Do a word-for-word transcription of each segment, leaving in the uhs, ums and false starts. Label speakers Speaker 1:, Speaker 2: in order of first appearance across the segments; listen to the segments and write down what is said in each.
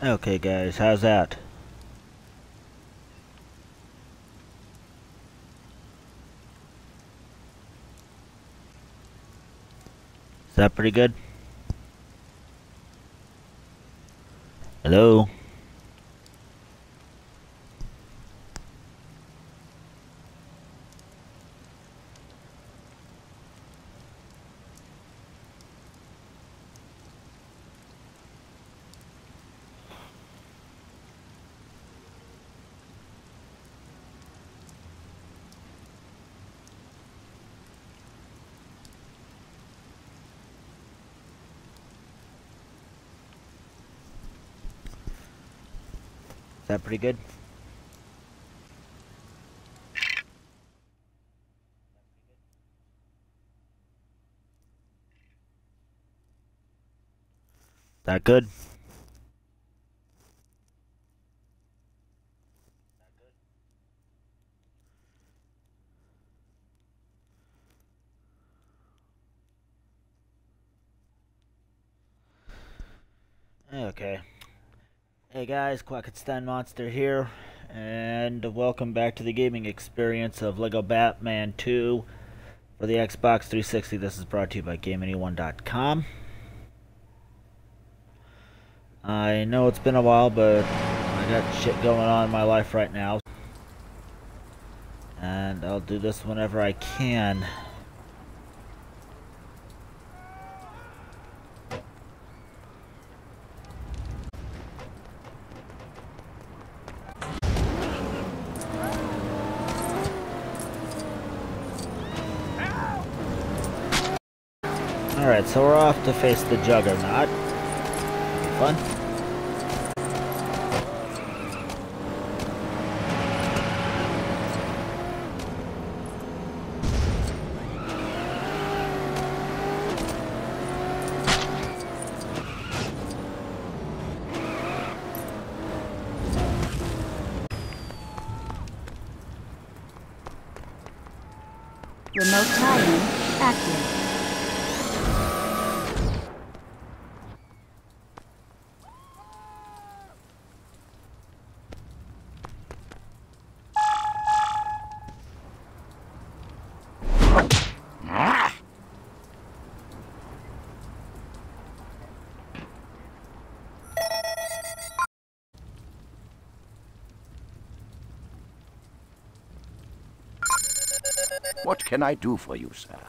Speaker 1: Okay guys, how's that? Is that pretty good? Hello? Is that pretty good? That good? Okay. Hey guys, Quackenstein Monster here, and welcome back to the gaming experience of LEGO Batman two for the Xbox three sixty. This is brought to you by Game Anyone dot com. I know it's been a while, but I got shit going on in my life right now, and I'll do this whenever I can. Alright, so we're off to face the Juggernaut. Fun.
Speaker 2: Remote tie-in active.
Speaker 3: What can I do for you, sir?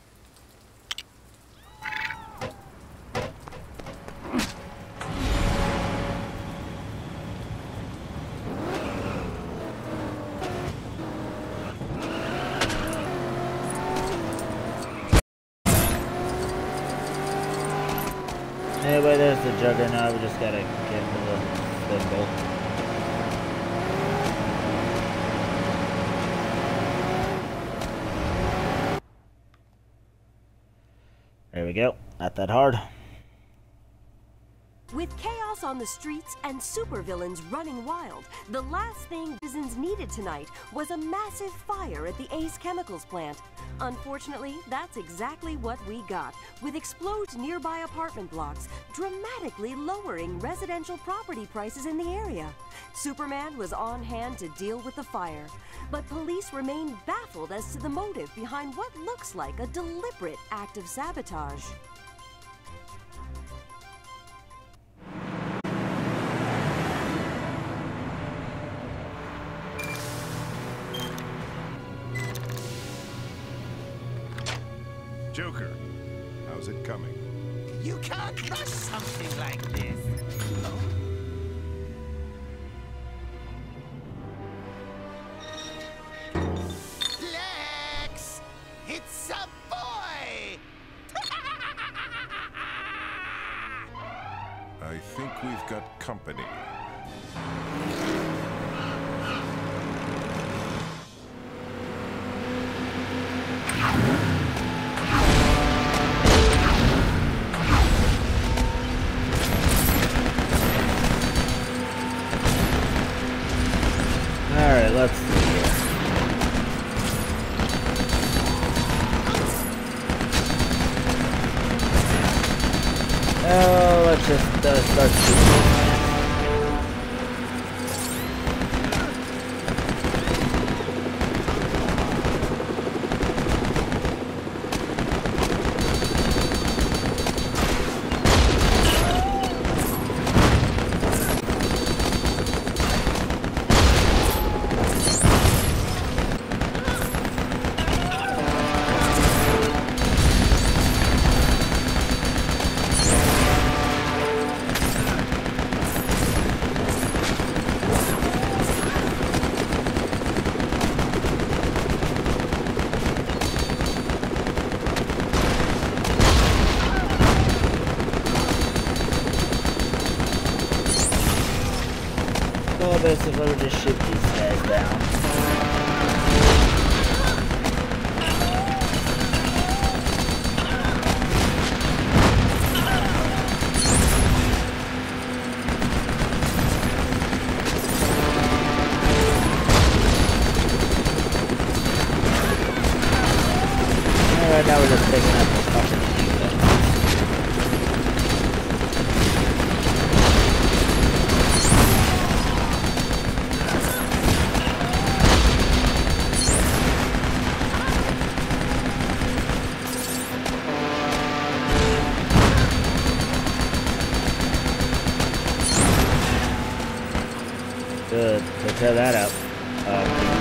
Speaker 1: Anyway, there's the Juggernaut. We just gotta get to the symbol. There we go. Not that hard.
Speaker 4: With chaos on the streets and supervillains running wild, the last thing citizens needed tonight was a massive fire at the Ace Chemicals plant. Unfortunately, that's exactly what we got, with explodes nearby apartment blocks, dramatically lowering residential property prices in the area. Superman was on hand to deal with the fire, but police remain baffled as to the motive behind what looks like a deliberate act of sabotage.
Speaker 5: Joker, how's it coming?
Speaker 6: You can't rush something like this. Oh? Lex! It's a boy!
Speaker 5: I think we've got company.
Speaker 1: Alright, let's see here. Oh, let's just uh, start shooting. as well just shoot these guys down. Alright, now we're just picking up the fucking defense. Good. So tear that up. Um,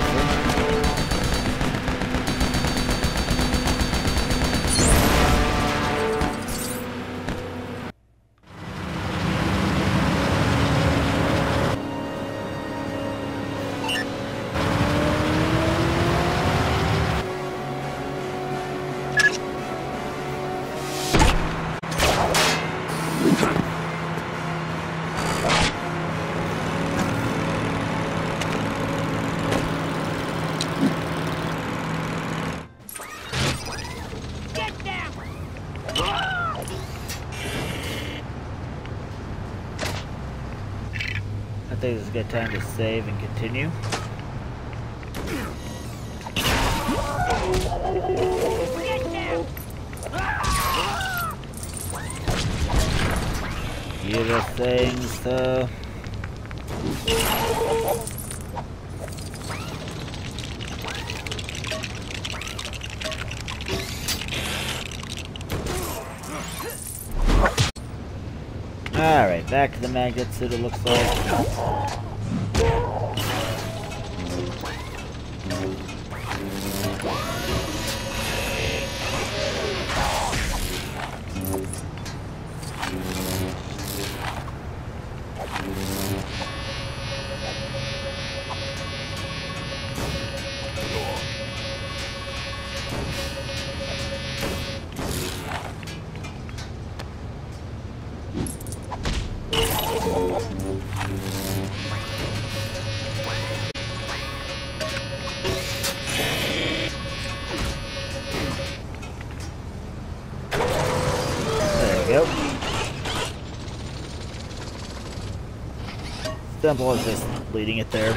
Speaker 1: I think it's a good time to save and continue. Beautiful things, though. Alright, back to the magnet suit, it looks like. Yep. Simple as just leading it there.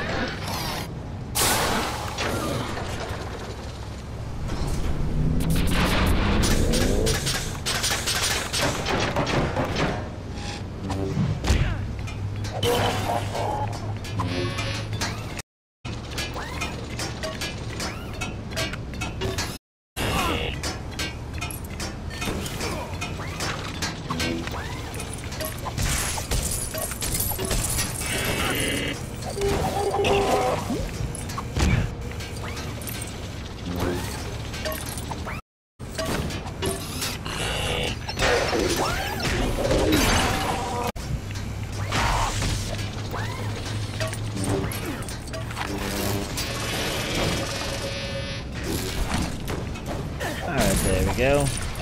Speaker 1: Alright, there we go.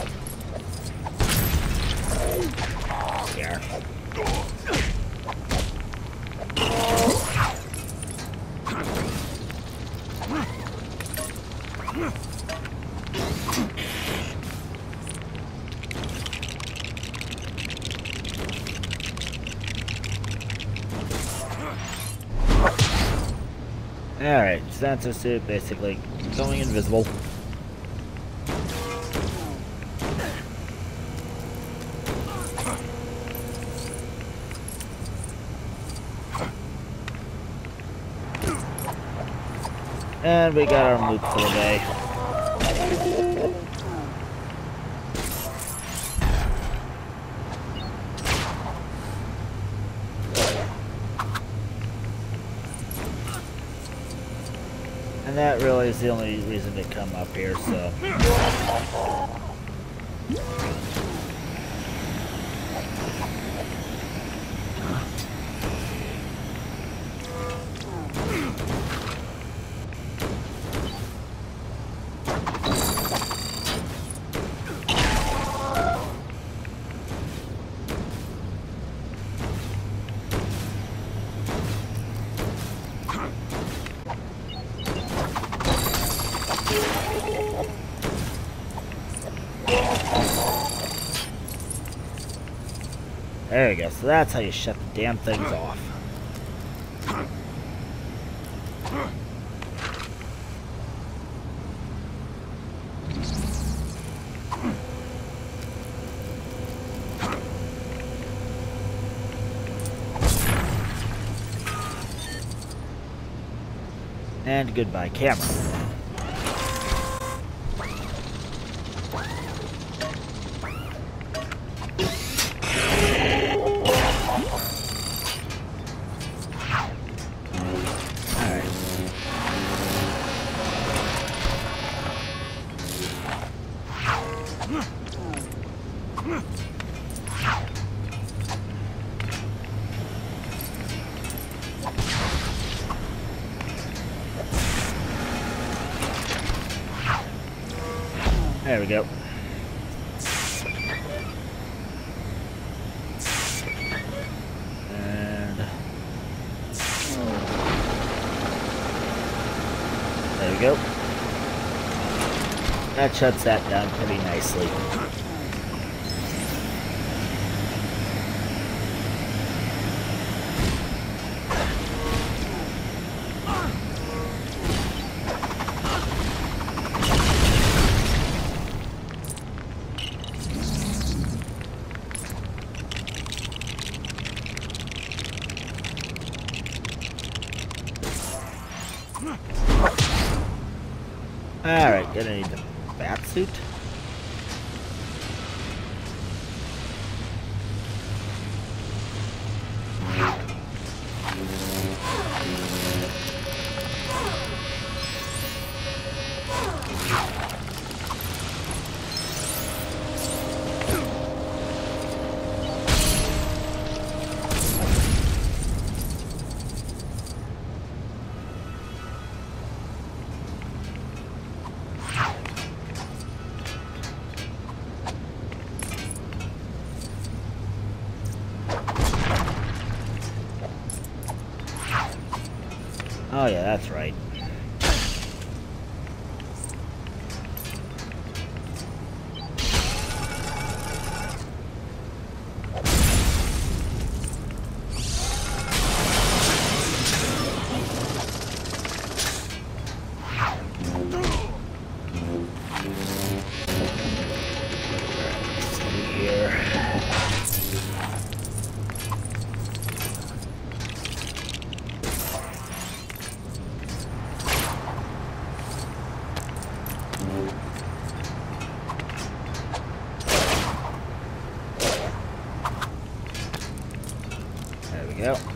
Speaker 1: Here. Alright, sensor suit basically going invisible. And we got our loot for the day. And that really is the only reason to come up here, so. There you go. So that's how you shut the damn things off. And goodbye, camera. There we go. And there we go. That shuts that down pretty nicely. Alright, gonna need the bat suit. Oh yeah, that's right. There we go.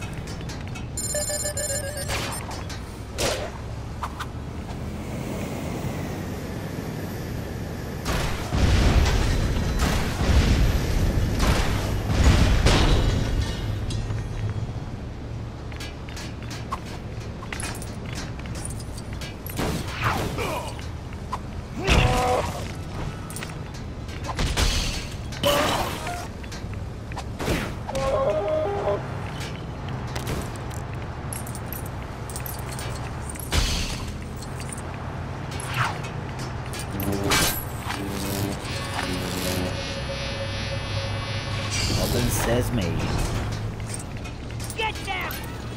Speaker 1: Alden says me.
Speaker 6: Get down!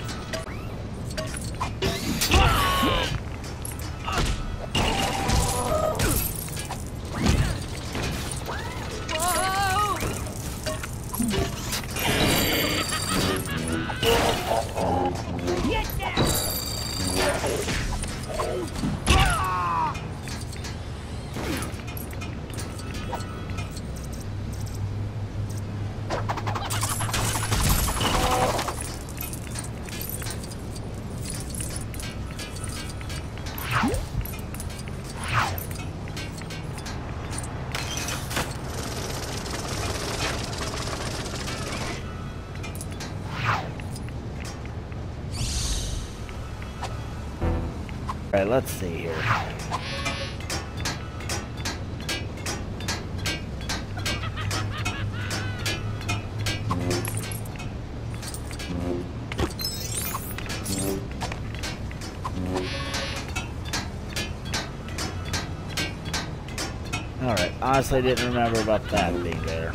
Speaker 6: Get down!
Speaker 1: Alright, let's see here. Alright, honestly I didn't remember about that being there.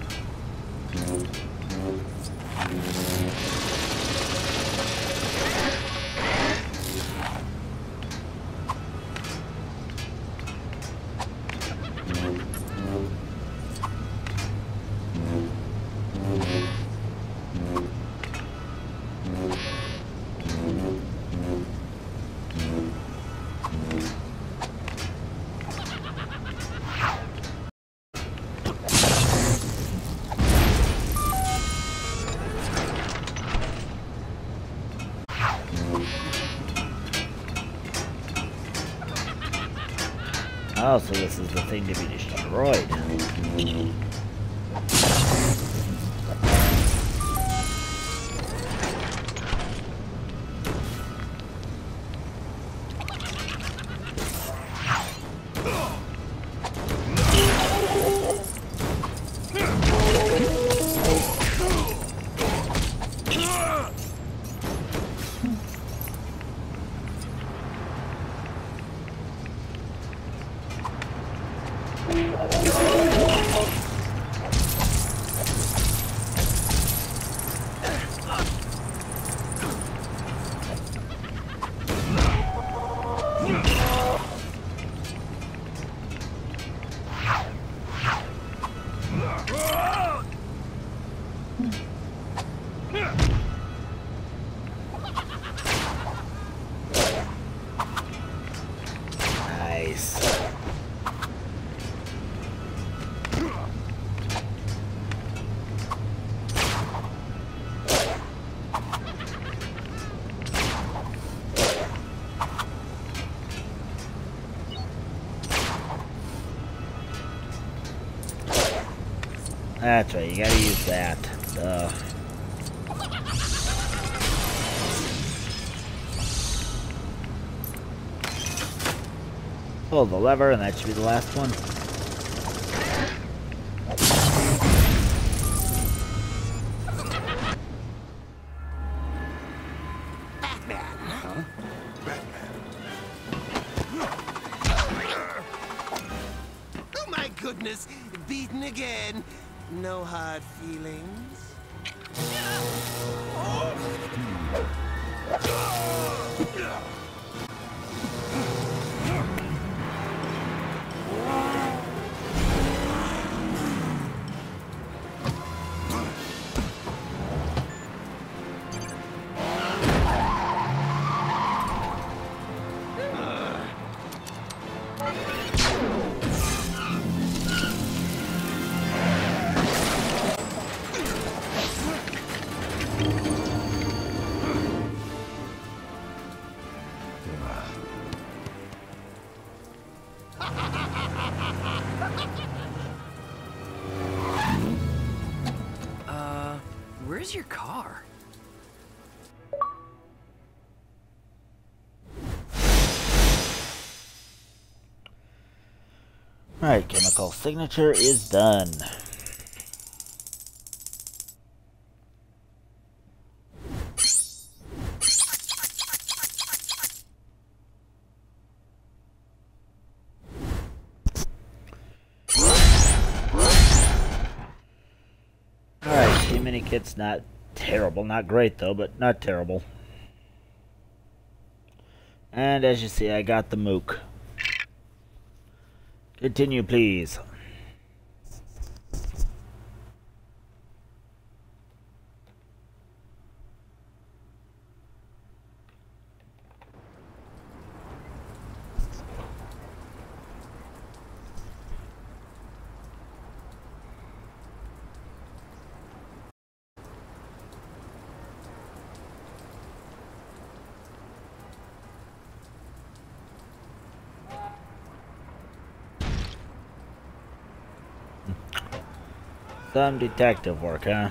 Speaker 1: Oh, so this is the thing to be destroyed. Nice. That's right, you gotta use that. Duh. Pull the lever, and that should be the last one.
Speaker 6: Batman.
Speaker 5: Huh? Batman.
Speaker 6: Oh my goodness, beaten again. No hard feelings.
Speaker 7: Uh, where's your car?
Speaker 1: Alright, chemical signature is done. Alright, team mini kit's not terrible. Not great though, but not terrible. And as you see, I got the Mook. Continue, please. Some detective work, huh?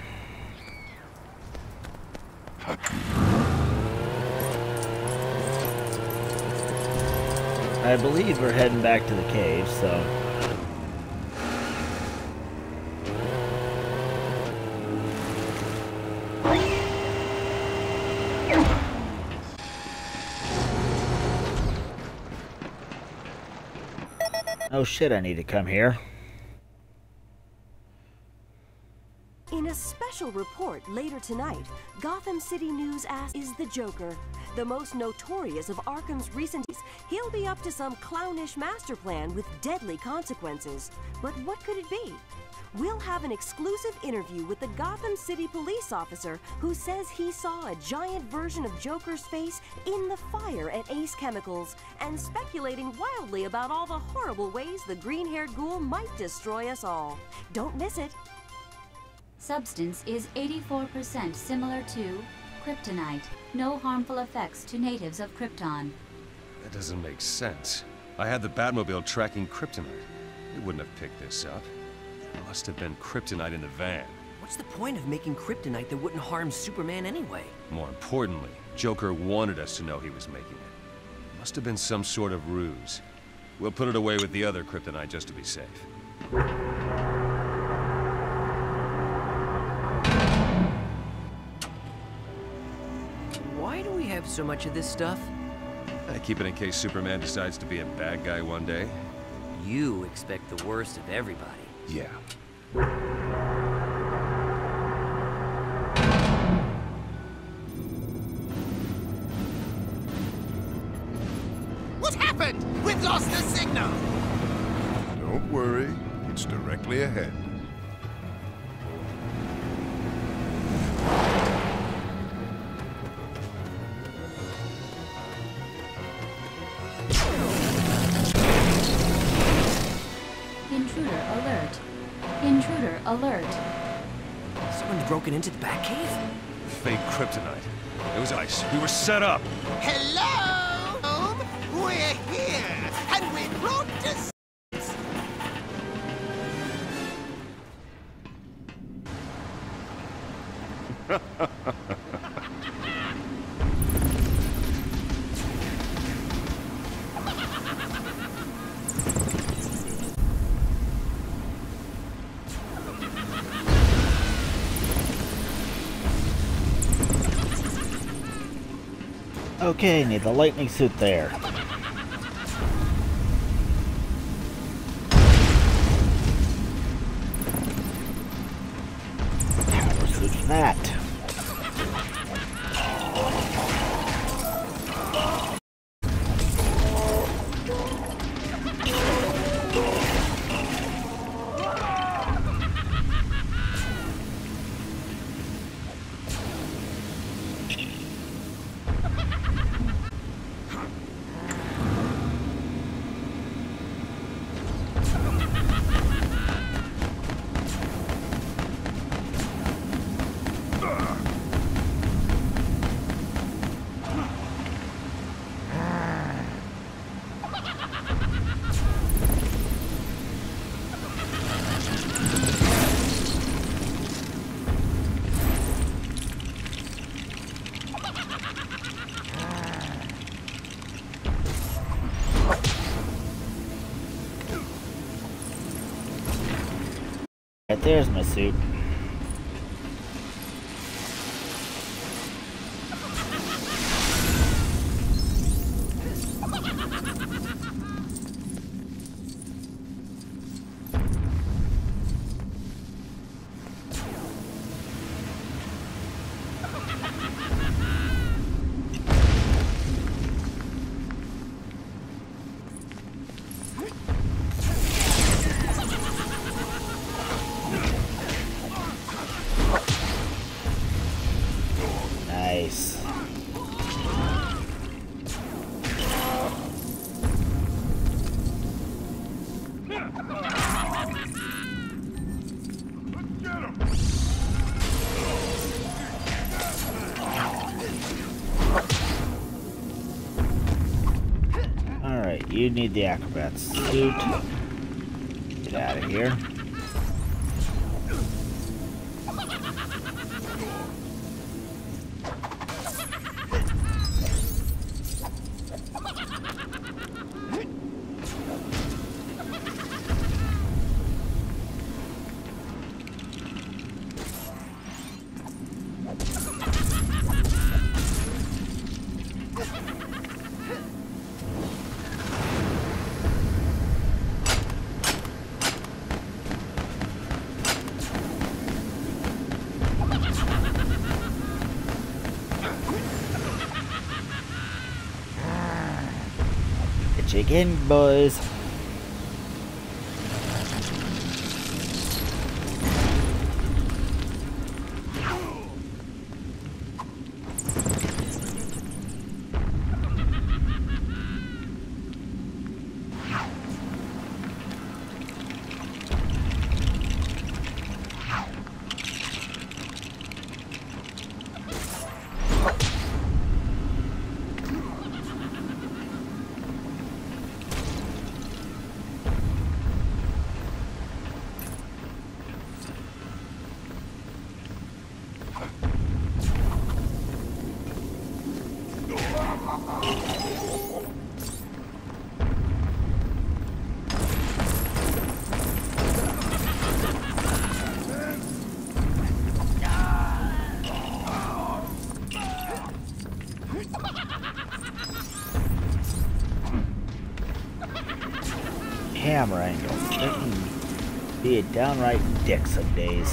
Speaker 1: I believe we're heading back to the cave, so... Oh shit, I need to come here.
Speaker 4: In a special report later tonight, Gotham City News asks, is the Joker the most notorious of Arkham's recent days? He'll be up to some clownish master plan with deadly consequences. But what could it be? We'll have an exclusive interview with the Gotham City police officer who says he saw a giant version of Joker's face in the fire at Ace Chemicals, and speculating wildly about all the horrible ways the green-haired ghoul might destroy us all. Don't miss it.
Speaker 2: Substance is eighty-four percent similar to kryptonite. No harmful effects to natives of Krypton.
Speaker 8: That doesn't make sense. I had the Batmobile tracking kryptonite. It wouldn't have picked this up. There must have been kryptonite in the van.
Speaker 7: What's the point of making kryptonite that wouldn't harm Superman anyway?
Speaker 8: More importantly, Joker wanted us to know he was making it. It must have been some sort of ruse. We'll put it away with the other kryptonite just to be safe.
Speaker 7: Why do we have so much of this stuff?
Speaker 8: I keep it in case Superman decides to be a bad guy one day.
Speaker 7: You expect the worst of everybody.
Speaker 8: Yeah.
Speaker 6: What happened? We've lost the signal!
Speaker 5: Don't worry, it's directly ahead.
Speaker 2: Intruder alert. Intruder alert.
Speaker 7: Someone's broken into the Batcave?
Speaker 8: Fake kryptonite. It was ice. We were set up.
Speaker 6: Hello? Home? We're here, and we brought this.
Speaker 1: Okay, need the lightning suit there. Power suit for that. Right there's my suit. Nice. Alright, you need the acrobat suit. Get out of here. Get you again, boys. Camera angle. Freaking be a downright dick some days.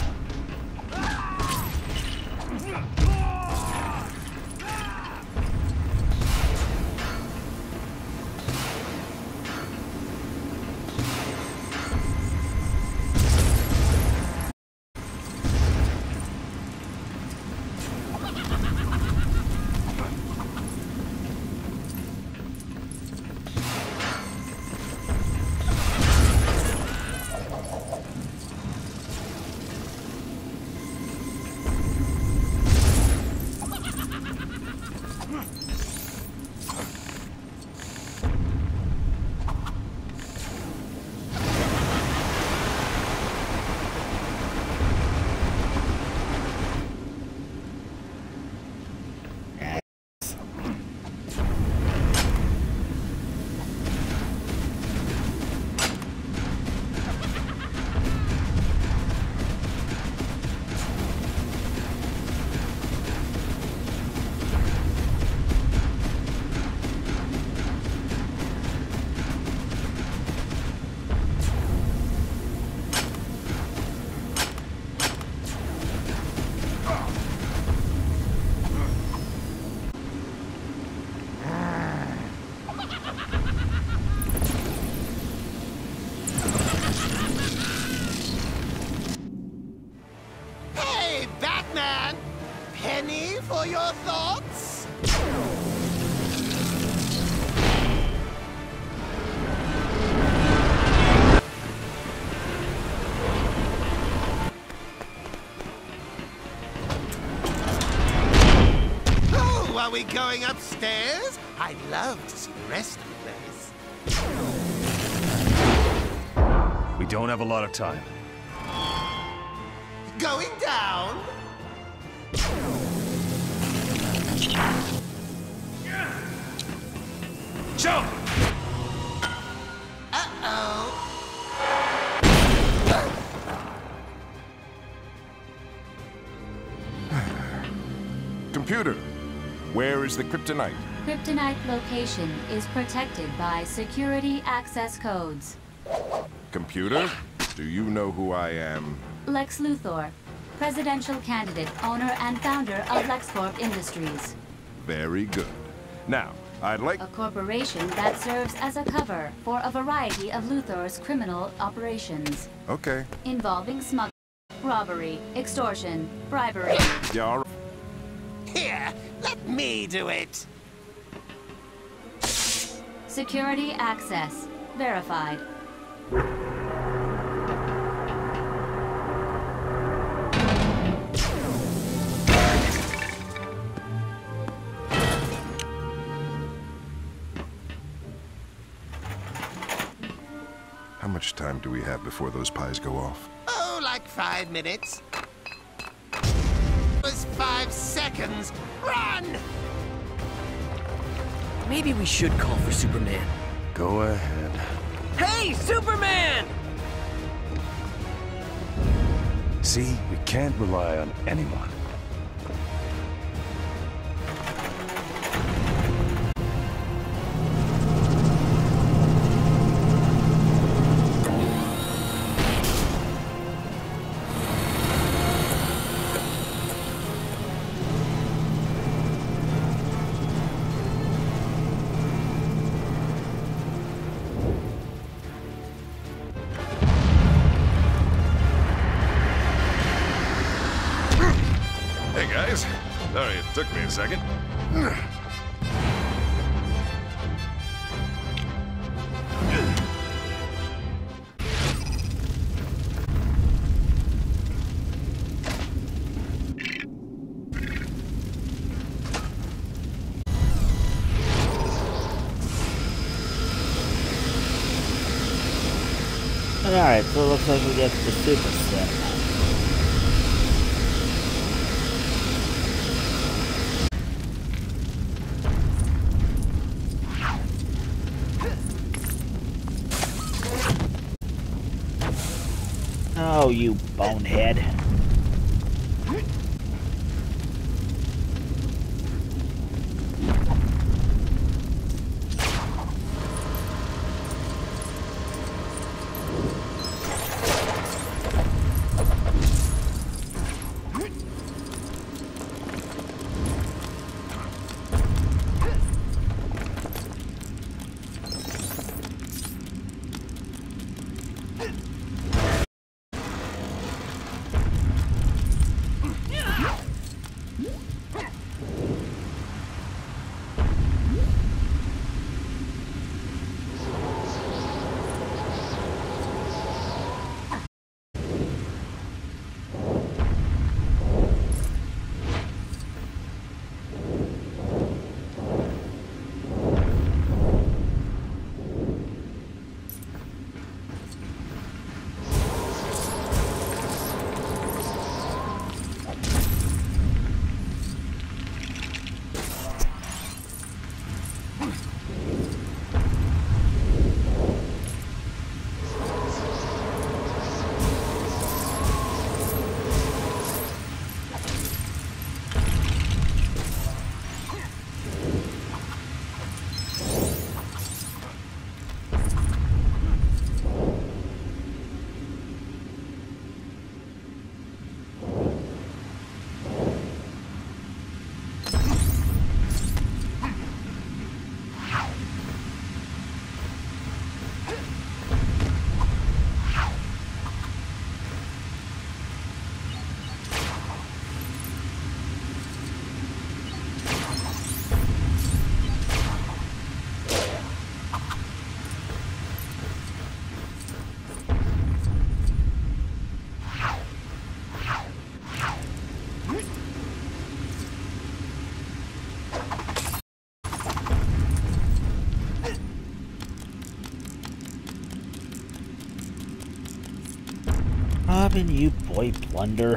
Speaker 6: Penny for your thoughts? Oh, are we going upstairs? I'd love to see the rest of the place.
Speaker 8: We don't have a lot of time.
Speaker 6: Going down?
Speaker 8: Jump!
Speaker 6: Uh-oh.
Speaker 5: Computer, where is the kryptonite?
Speaker 2: Kryptonite location is protected by security access codes.
Speaker 5: Computer, do you know who I am?
Speaker 2: Lex Luthor, presidential candidate, owner and founder of LexCorp Industries.
Speaker 5: Very good. Now, I'd like...
Speaker 2: A corporation that serves as a cover for a variety of Luthor's criminal operations.
Speaker 5: Okay.
Speaker 2: Involving smuggling, robbery, extortion, bribery.
Speaker 5: Yeah, all right.
Speaker 6: Here, let me do it.
Speaker 2: Security access verified.
Speaker 5: How much time do we have before those pies go off?
Speaker 6: Oh, like five minutes. It was five seconds. Run!
Speaker 7: Maybe we should call for Superman.
Speaker 8: Go ahead.
Speaker 7: Hey, Superman!
Speaker 8: See, we can't rely on anyone. Sorry, it took me a second.
Speaker 1: Alright, so it looks like we get the super sim. Oh, you bonehead. Robin, you boy blunder.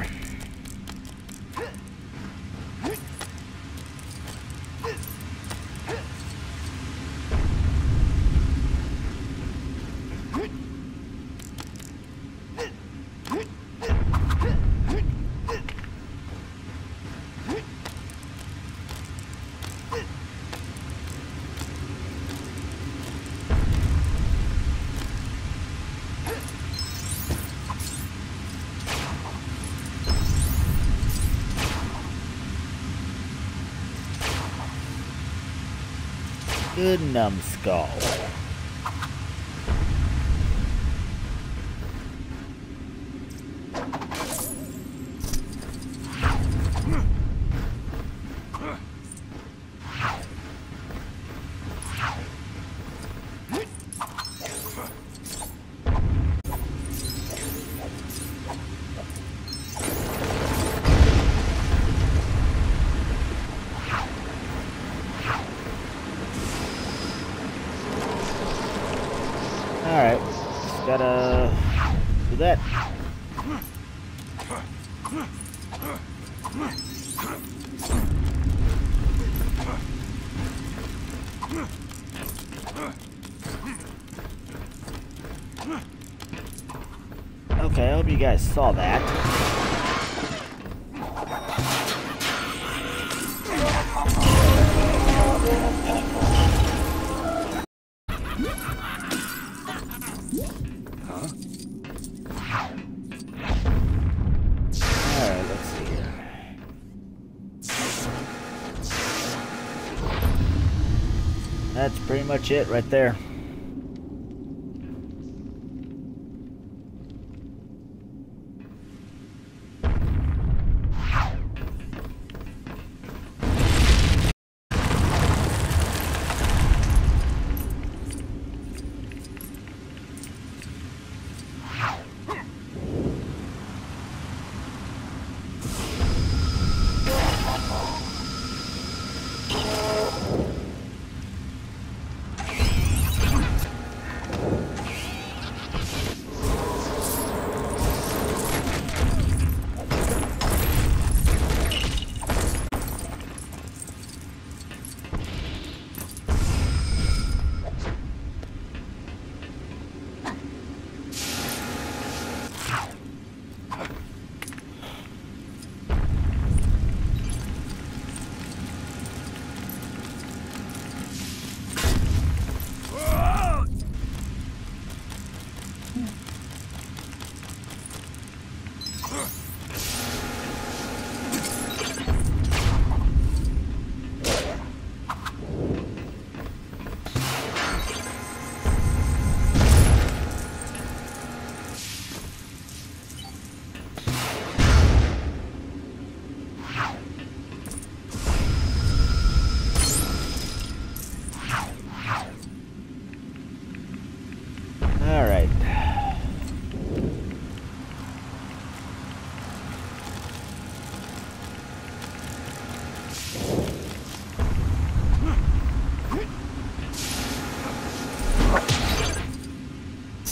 Speaker 1: Good numbskull. Alright, just gotta do that. Okay, I hope you guys saw that. Alright, let's see here. That's pretty much it right there.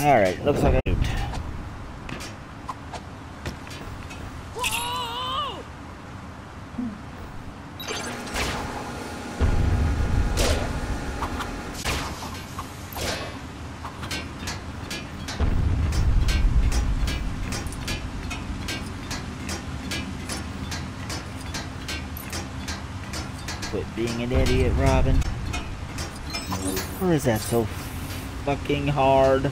Speaker 1: Alright, looks like I moved. Quit being an idiot, Robin. Or is that so fucking hard?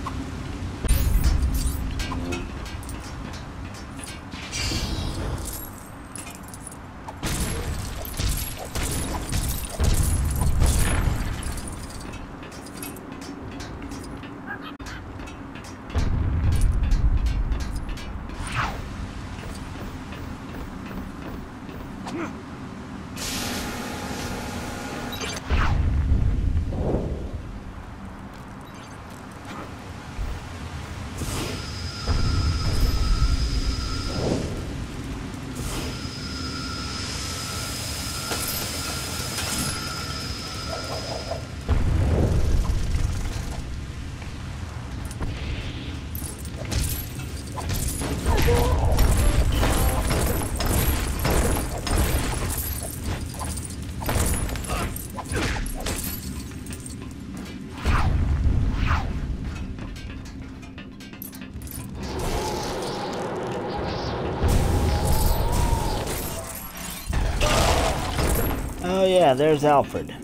Speaker 1: Oh yeah, there's Alfred.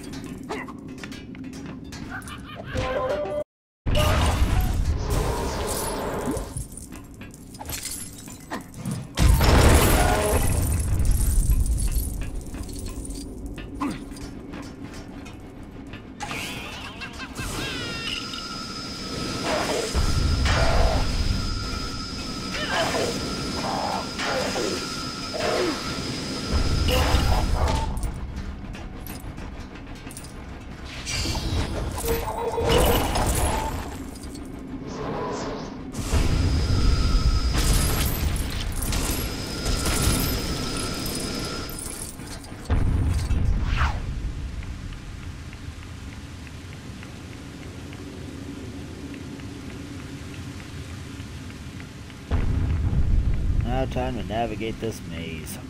Speaker 1: Now time to navigate this maze.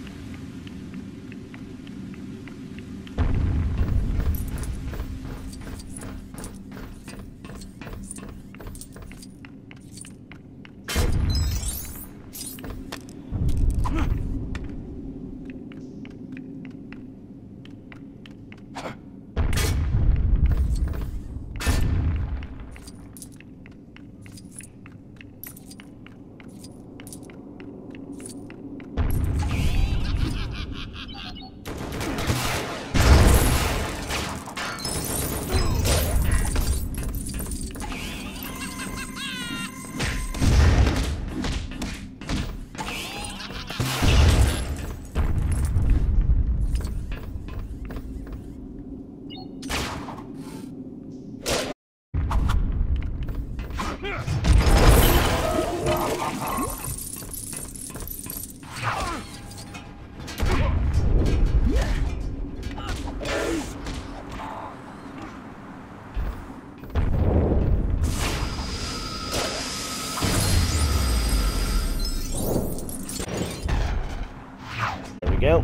Speaker 1: There we go.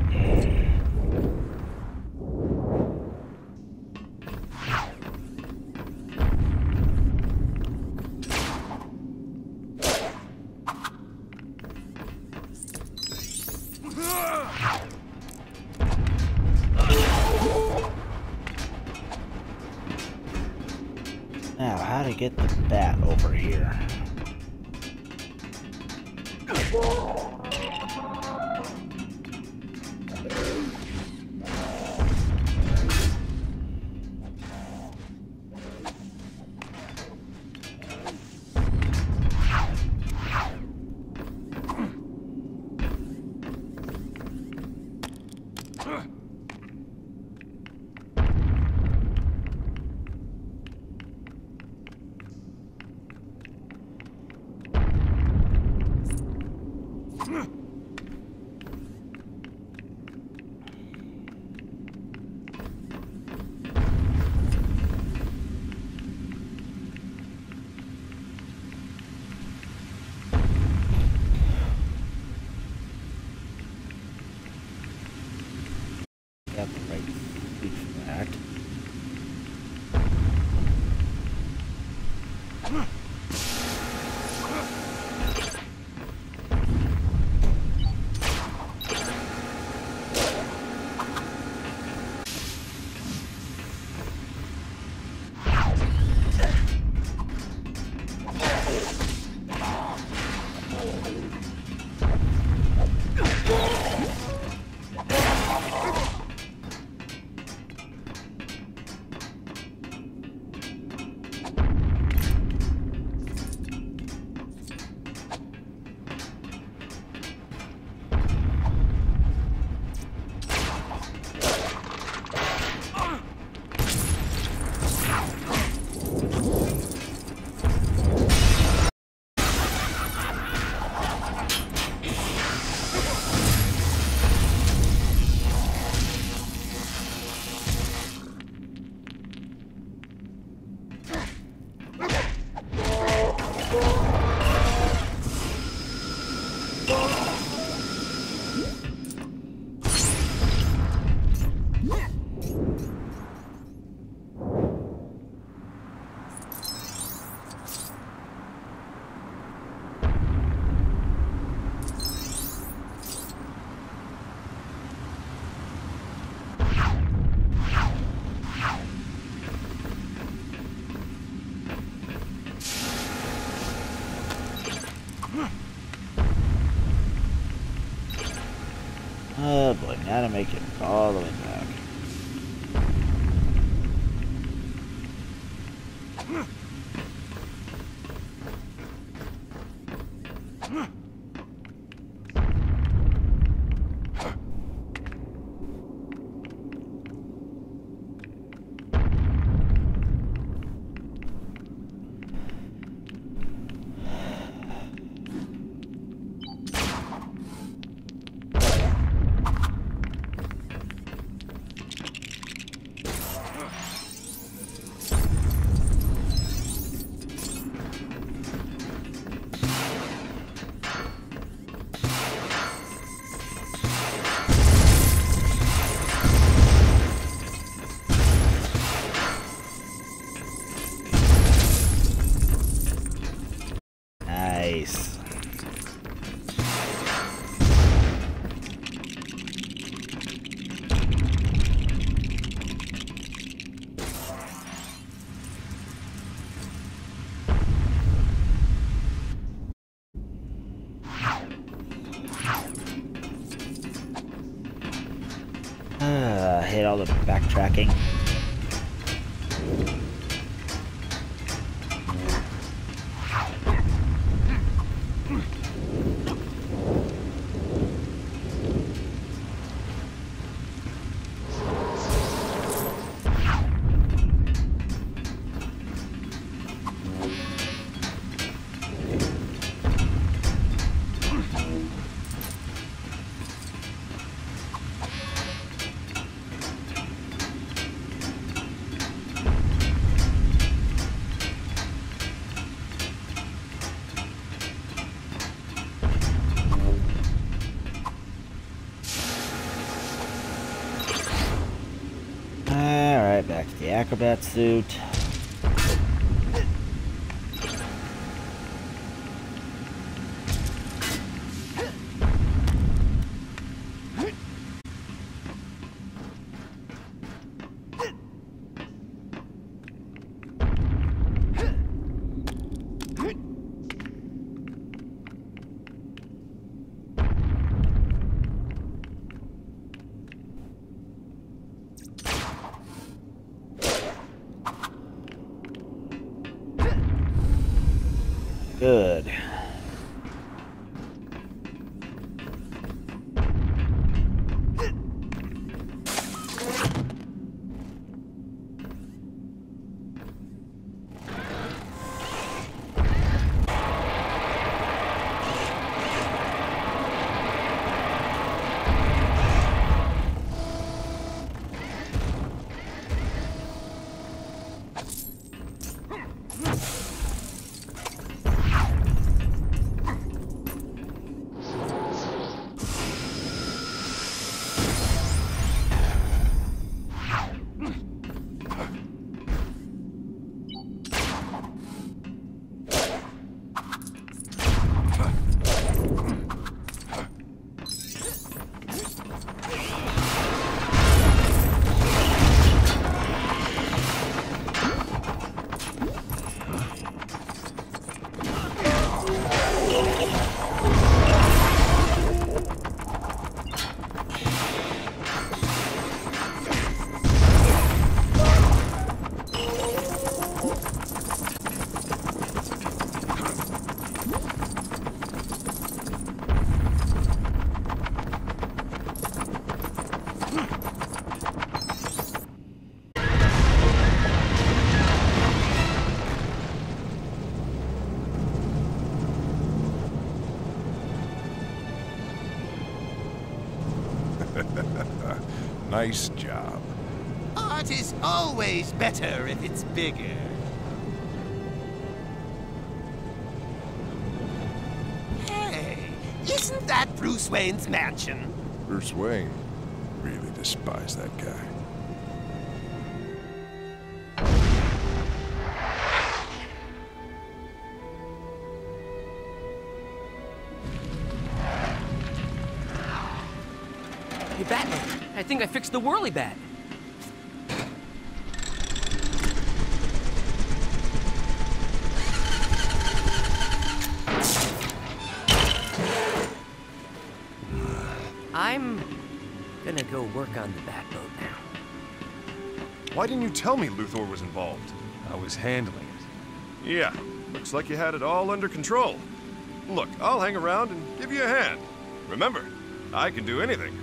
Speaker 1: Now, how to get the bat over here? have the right suit for that. Oh boy, now to make it all the way back. Nice. Ah, I hate all the backtracking. Alright, back to the acrobat suit. Good.
Speaker 5: Nice job.
Speaker 6: Art is always better if it's bigger. Hey, isn't that Bruce Wayne's mansion?
Speaker 5: Bruce Wayne. Really despise that guy.
Speaker 7: Hey, Batman, I think I fixed the whirly bat. I'm gonna go work on the Batboat now.
Speaker 9: Why didn't you tell me Luthor was involved?
Speaker 8: I was handling it.
Speaker 9: Yeah, looks like you had it all under control. Look, I'll hang around and give you a hand. Remember, I can do anything.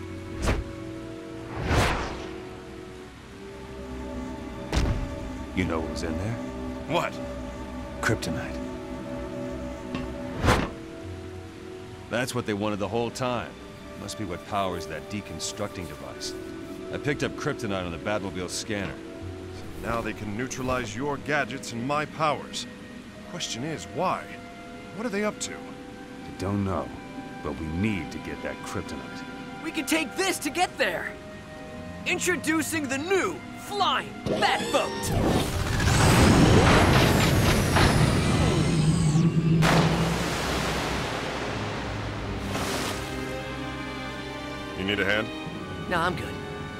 Speaker 8: You know what was in there?
Speaker 9: What?
Speaker 8: Kryptonite. That's what they wanted the whole time. Must be what powers that deconstructing device. I picked up kryptonite on the Batmobile scanner.
Speaker 9: Now they can neutralize your gadgets and my powers. Question is, why? What are they up to?
Speaker 8: I don't know, but we need to get that kryptonite.
Speaker 7: We can take this to get there! Introducing the new Flying Batboat!
Speaker 9: You need a hand?
Speaker 7: No, I'm good.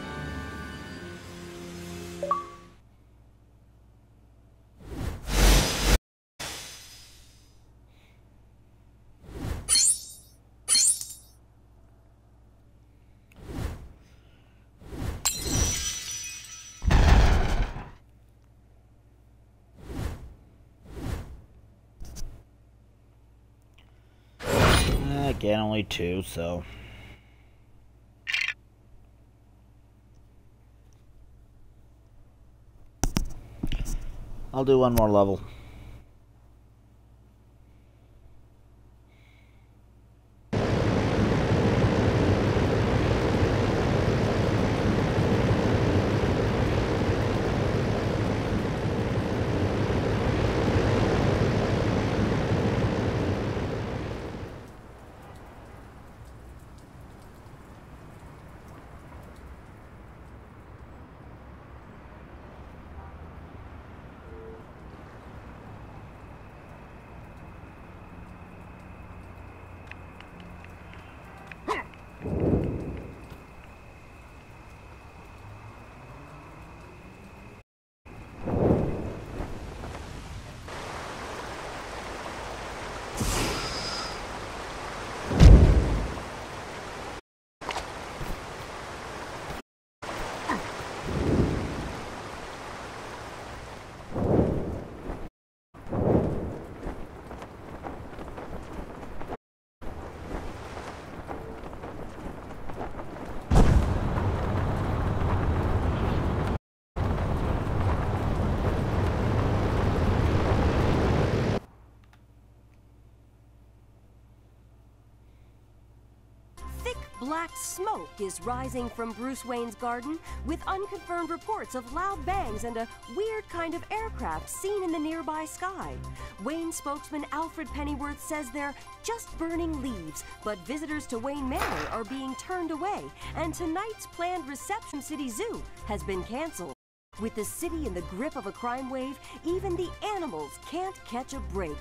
Speaker 1: Again, only two, so... I'll do one more level.
Speaker 4: Black smoke is rising from Bruce Wayne's garden, with unconfirmed reports of loud bangs and a weird kind of aircraft seen in the nearby sky. Wayne spokesman Alfred Pennyworth says they're just burning leaves, but visitors to Wayne Manor are being turned away, and tonight's planned reception City Zoo has been canceled. With the city in the grip of a crime wave, even the animals can't catch a break.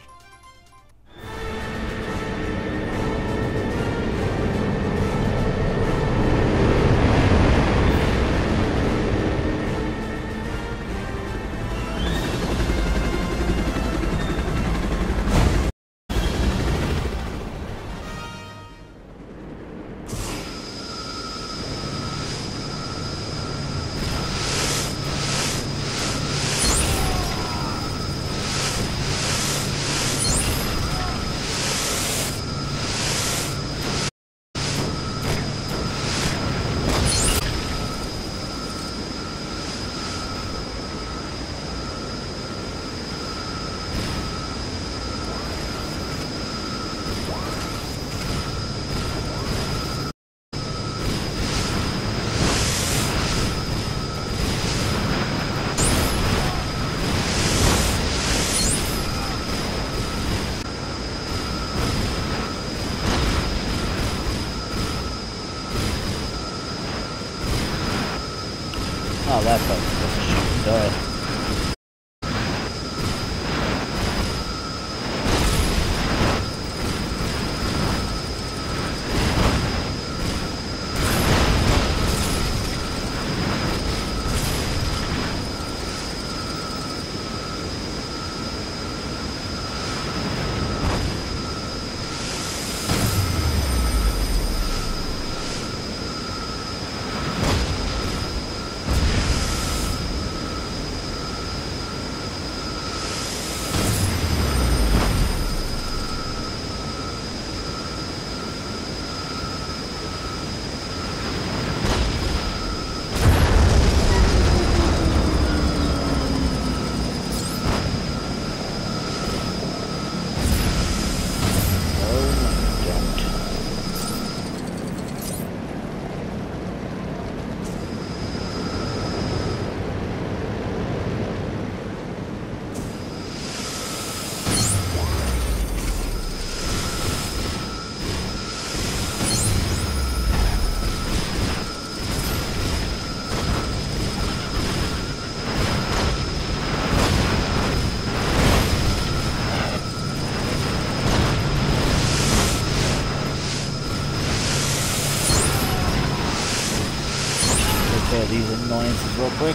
Speaker 1: that's how it's supposed to shoot. Duh. Take care of these annoyances real quick.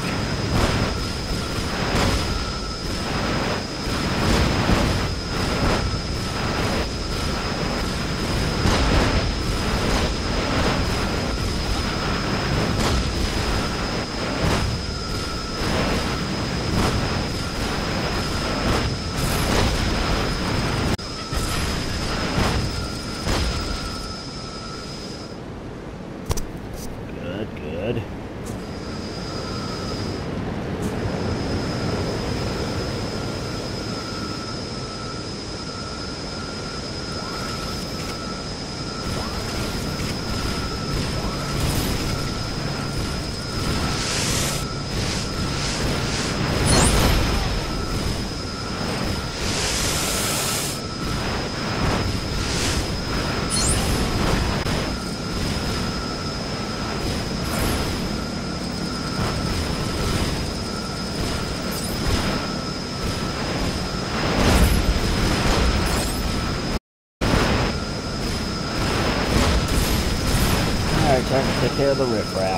Speaker 1: Good, good. Alright, time to take care of the riffraff.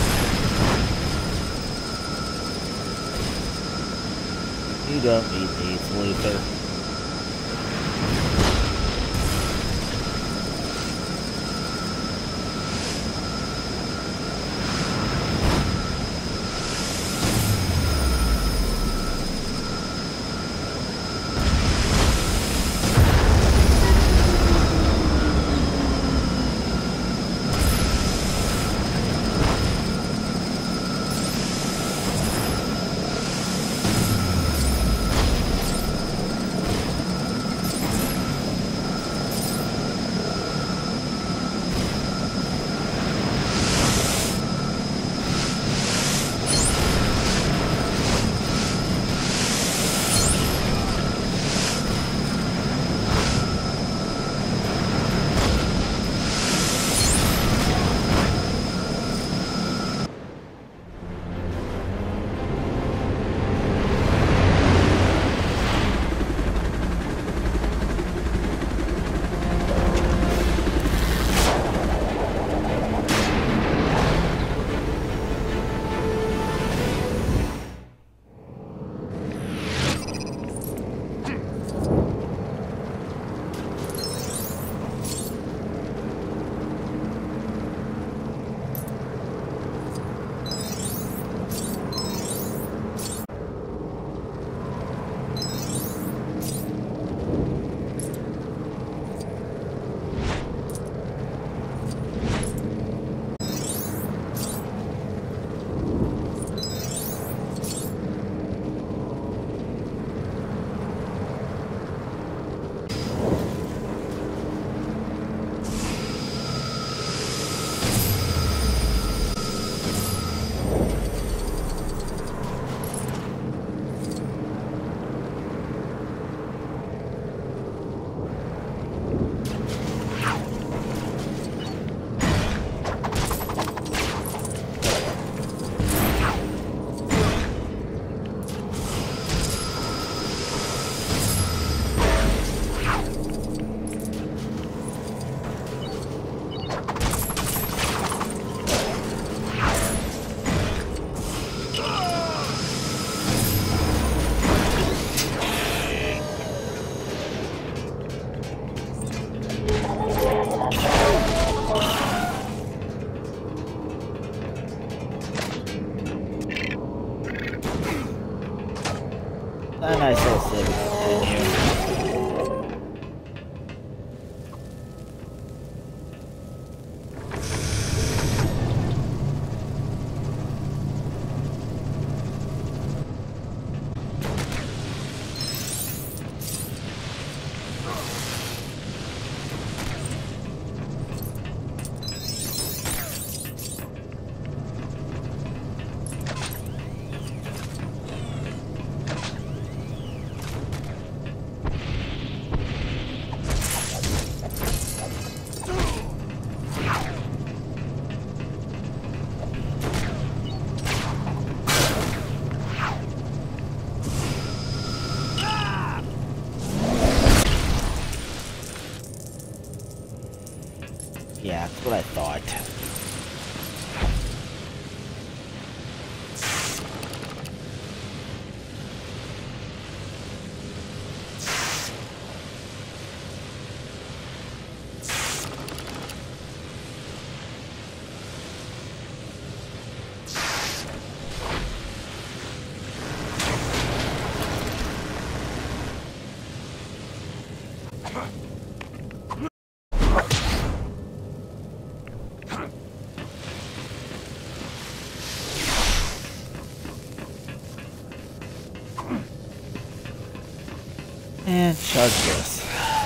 Speaker 1: You don't need these, Luther. that's what I thought. And charge this.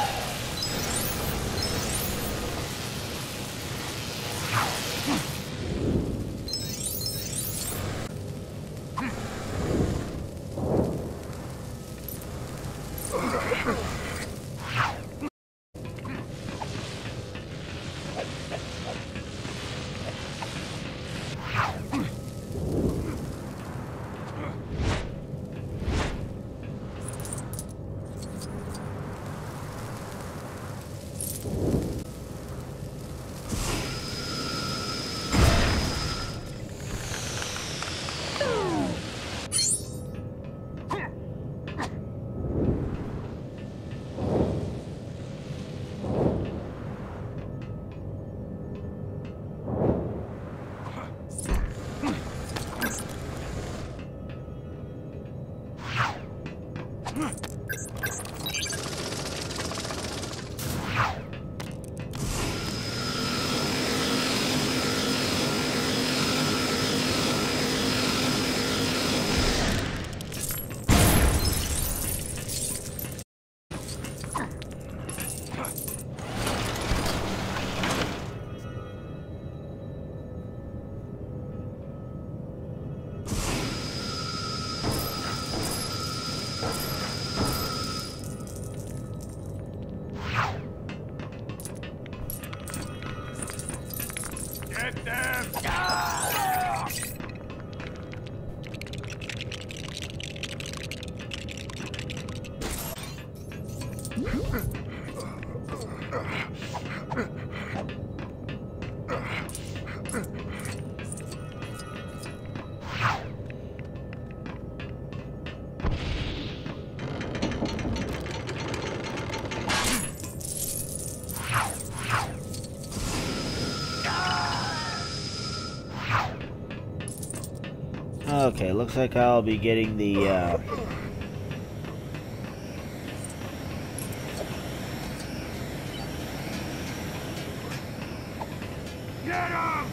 Speaker 1: Okay, looks like I'll be getting the, uh...
Speaker 6: Get him!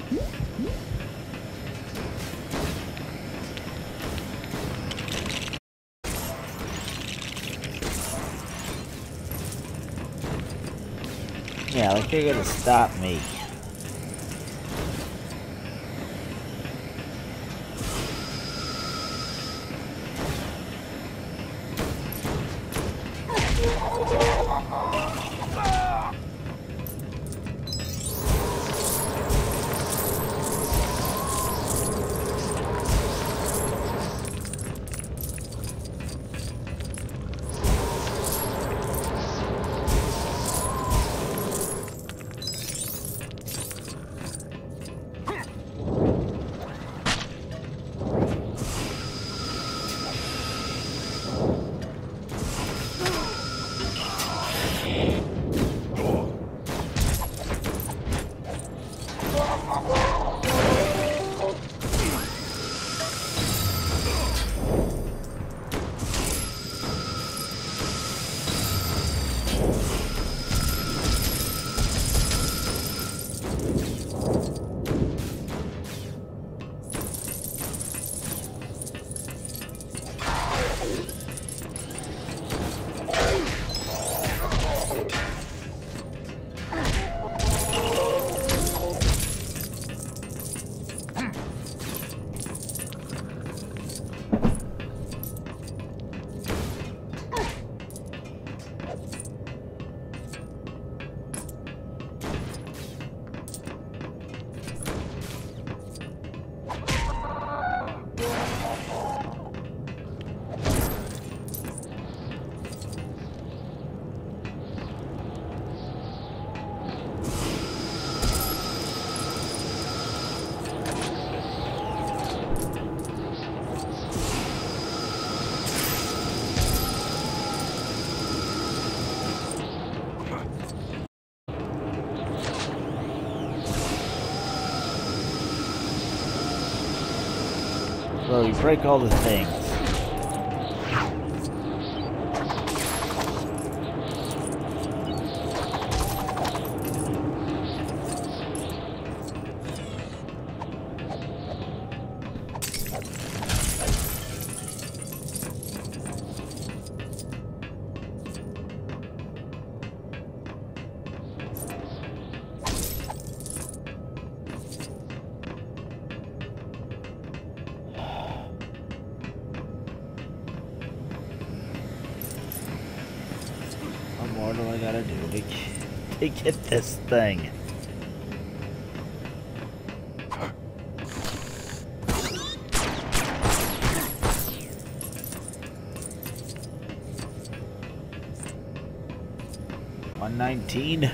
Speaker 1: Yeah, like they're gonna stop me. So you break all the things. What do I gotta do to, to get this thing? one nineteen.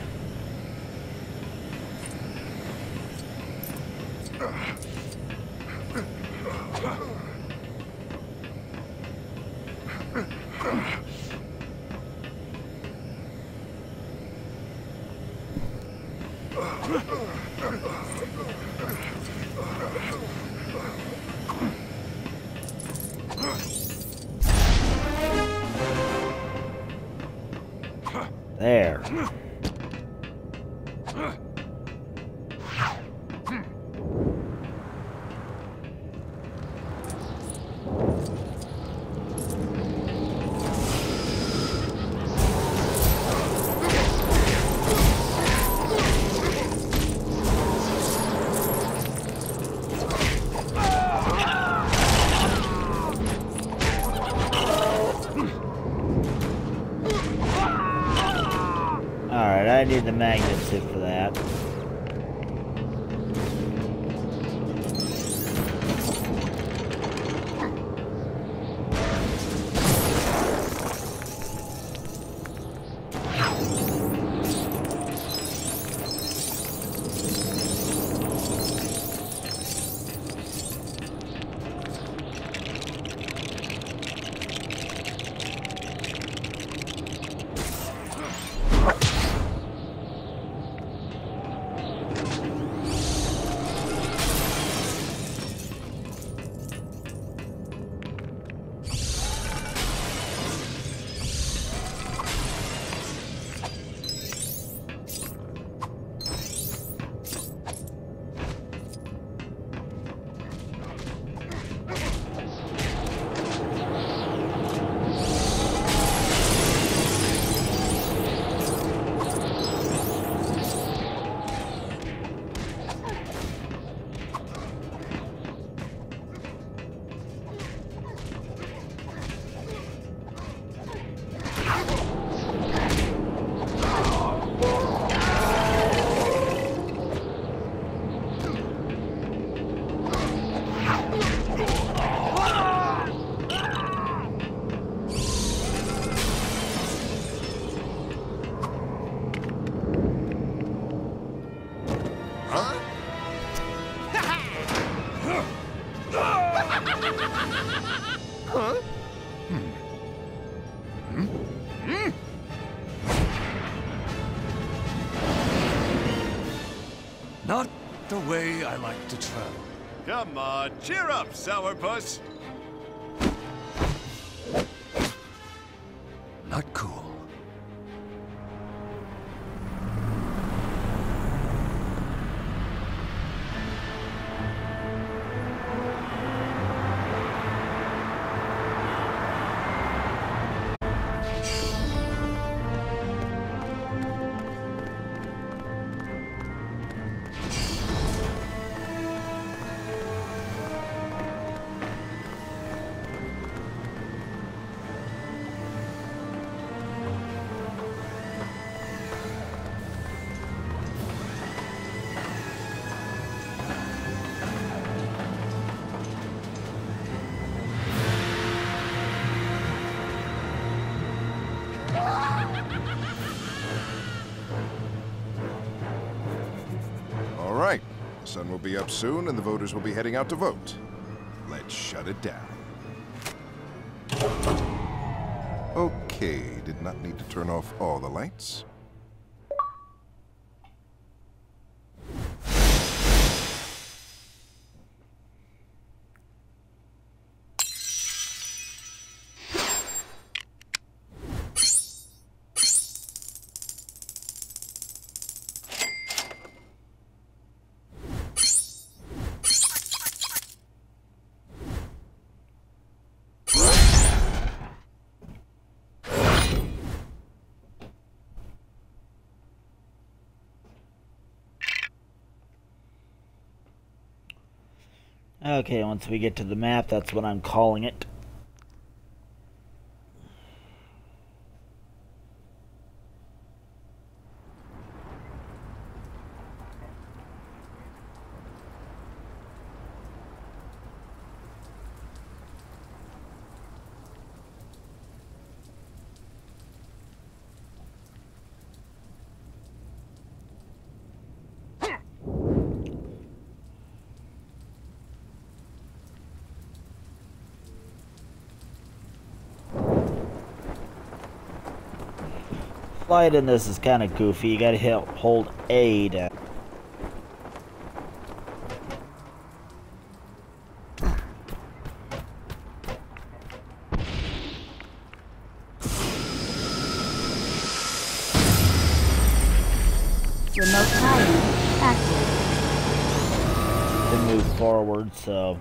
Speaker 1: There. Alright, I need the magnet suit for that.
Speaker 6: Huh? Huh?
Speaker 3: Hmm? Hmm?
Speaker 8: Not the way I like to travel.
Speaker 9: Come on, cheer up, Sourpuss.
Speaker 8: Not cool.
Speaker 5: All right. The sun will be up soon, and the voters will be heading out to vote. Let's shut it down. Okay, did not need to turn off all the lights.
Speaker 1: Okay, once we get to the map, that's what I'm calling it. Flight in this is kind of goofy. You gotta hit, hold A to...
Speaker 2: Remote tie-in active.
Speaker 1: to move forward, so...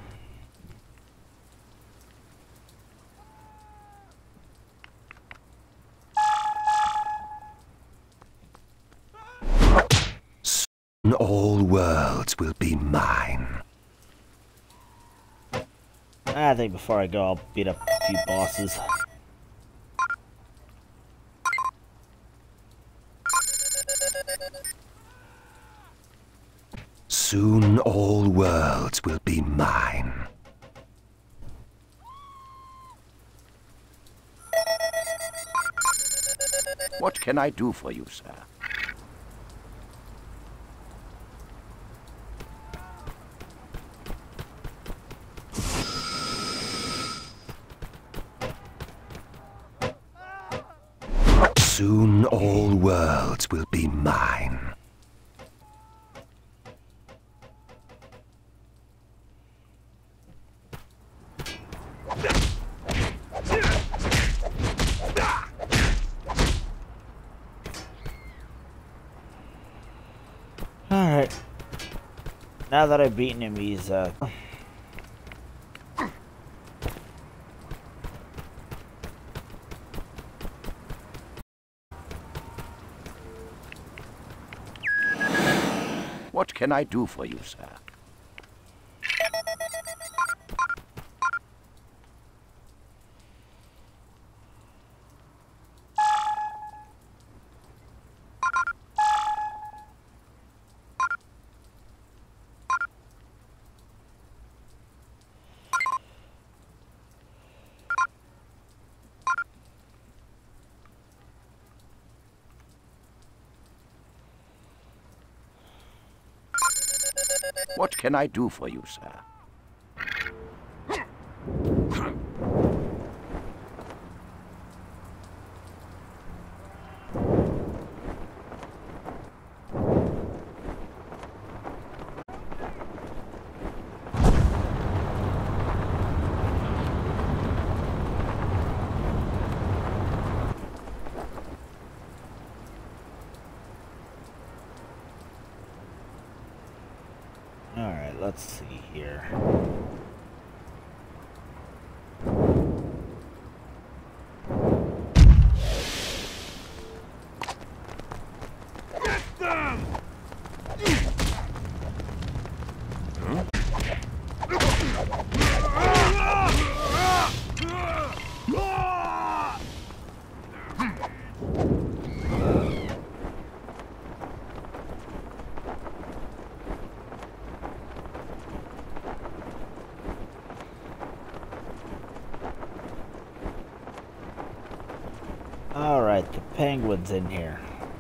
Speaker 3: All worlds will be mine.
Speaker 1: I think before I go, I'll beat up a few bosses.
Speaker 3: Soon all worlds will be mine. What can I do for you, sir? Soon all worlds will be mine.
Speaker 1: Alright. Now that I've beaten him, he's, uh...
Speaker 3: What can I do for you, sir? What can I do for you, sir?
Speaker 1: Alright, let's see here.
Speaker 9: Get them! Huh?
Speaker 1: Alright, the penguin's in here.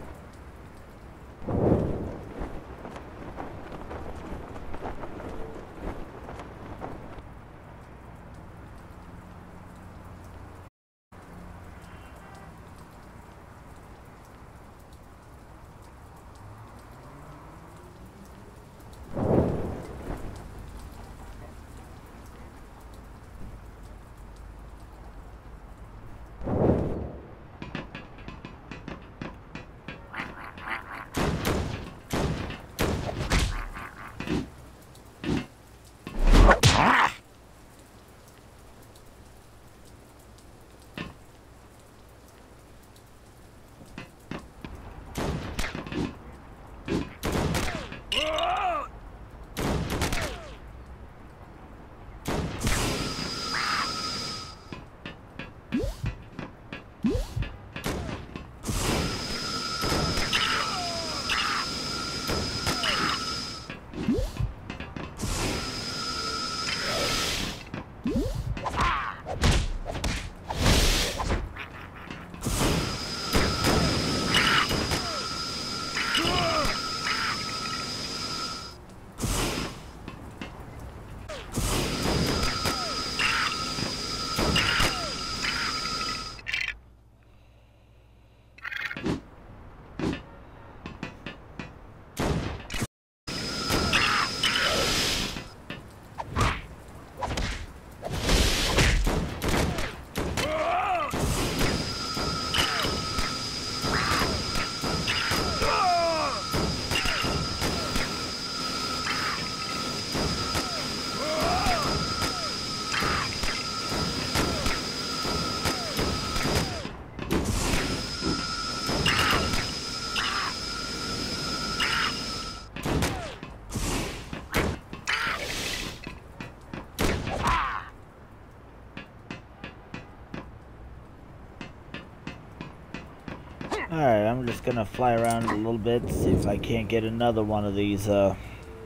Speaker 1: Alright, I'm just gonna fly around a little bit, see if I can't get another one of these, uh...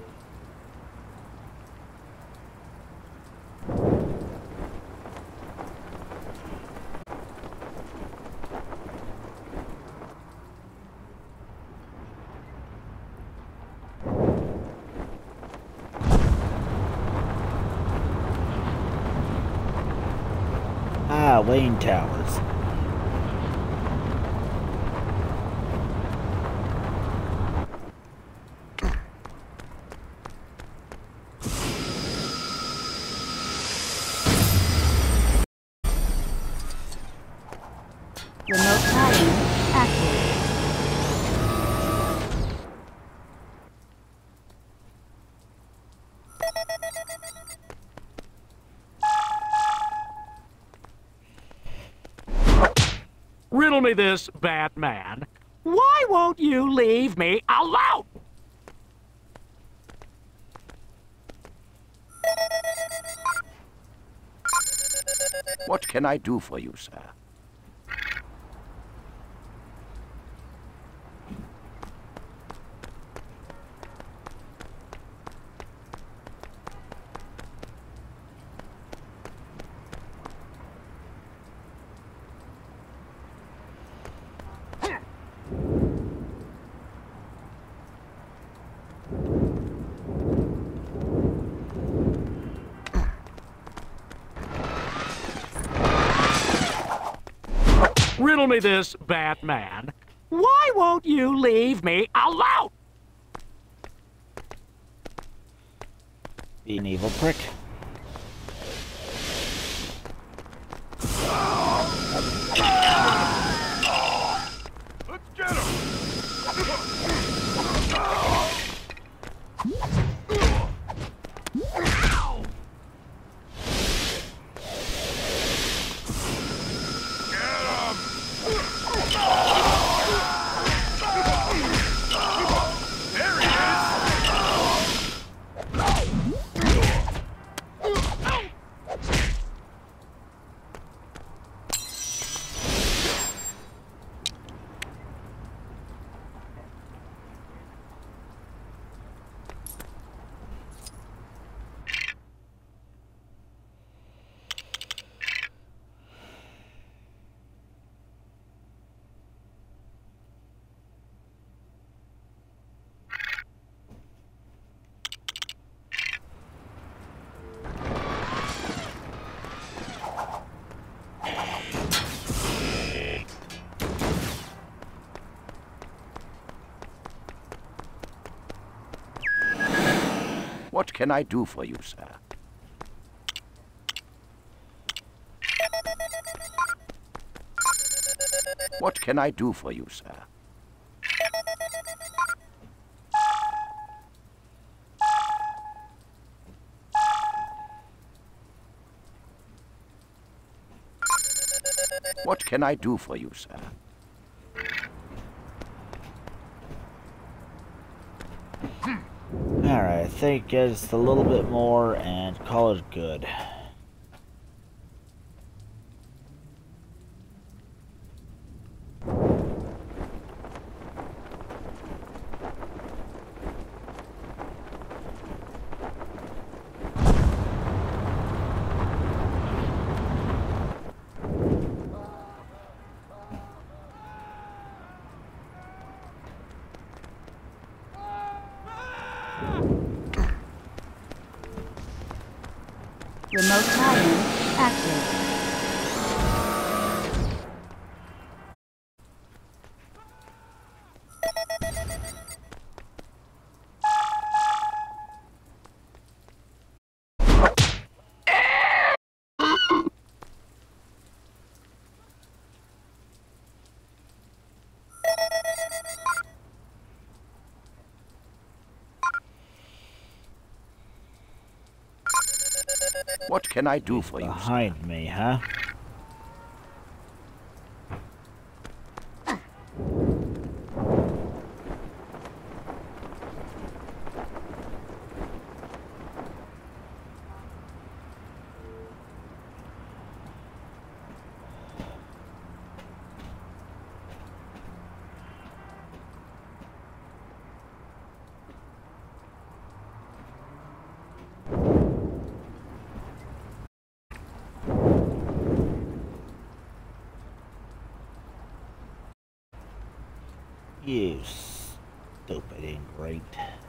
Speaker 1: Ah, Wayne Towers.
Speaker 2: Remote tie-in active.
Speaker 10: Riddle me this, Batman. Why won't you leave me alone?
Speaker 3: What can I do for you, sir?
Speaker 10: Riddle me this, Batman. Why won't you leave me alone?
Speaker 1: Be an evil prick.
Speaker 9: Let's get him!
Speaker 3: What can I do for you, sir? What can I do for you, sir? What can I do for you, sir?
Speaker 1: Alright, I think just a little bit more and call it good.
Speaker 2: Remote tie-in active.
Speaker 3: What can I do for you, sir?
Speaker 1: Behind me, huh? You stupid ingrate.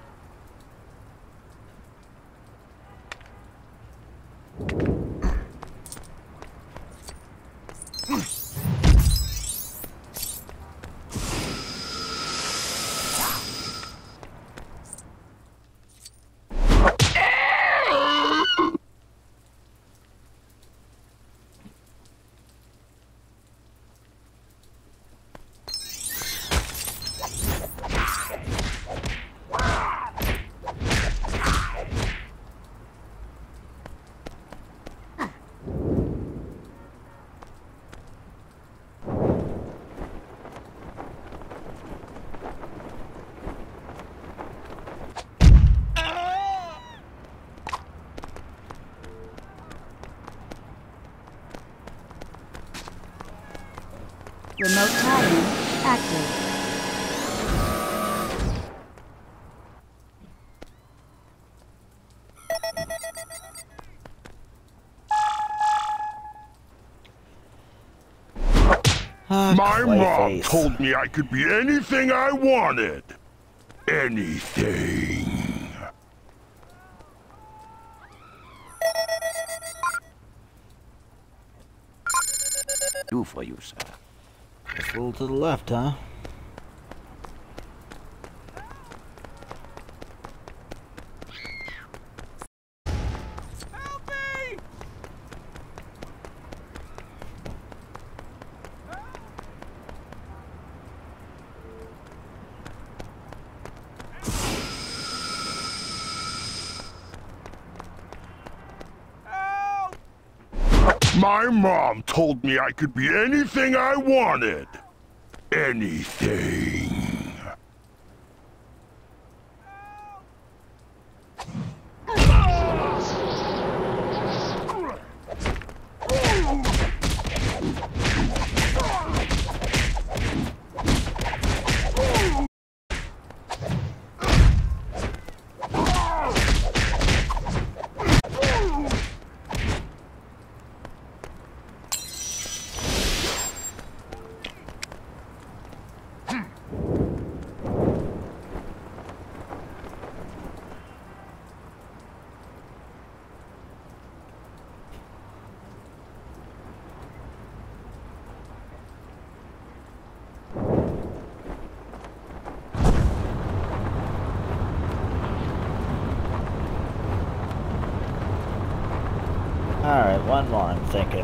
Speaker 2: Remote tie-in active.
Speaker 1: Ah,
Speaker 11: My mom
Speaker 1: Clayface.
Speaker 11: told me I could be anything I wanted. Anything.
Speaker 3: Do for you, sir.
Speaker 1: Just a little to the left, huh?
Speaker 11: My mom told me I could be anything I wanted. Anything.
Speaker 1: Alright, one more, I'm thinking.